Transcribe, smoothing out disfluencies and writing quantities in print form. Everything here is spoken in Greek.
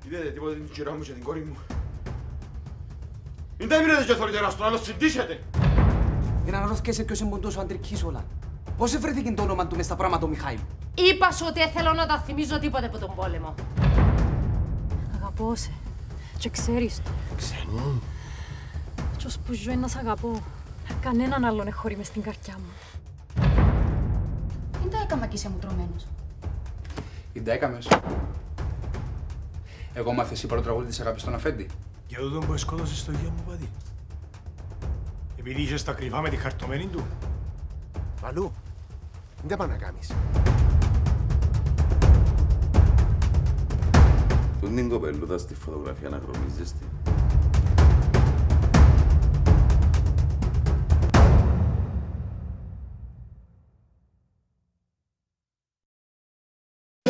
Είδατε τίποτε την κυρά μου και την κόρη μου? Μην τα μείνετε και θωρείτε ένας τον άλλο, συντήσετε! Για να αναρωτιέσαι ποιος είναι τόσο αντρικής όλα. Πώς βρέθηκε το όνομα του μες στα πράγματα του Μιχάηλ? Είπα σου ότι θέλω να τα θυμίζω τίποτε από τον πόλεμο. Αγαπώ σε. Και ξέρεις το. Ξένο. Κι ως που ζω να σ' αγαπώ. Κανέναν άλλον εχωρεί μες στην καρδιά μου. Είναι τα έκαμα κι είσαι μου τρωμένος. Είναι τα έκαμες. Εγώ μάθες εσύ πρώτο τραγούδι της αγάπης στον αφέντη. Για τούτον που σκότωσες στο γιο μου παδί. Επειδή είχες τα κρυφά με τη χαρτωμένη του. Βαλού, δεν πάνε να κάνεις. Τον την κοπελούδα στη φωτογραφία να χρωμίζεις τη.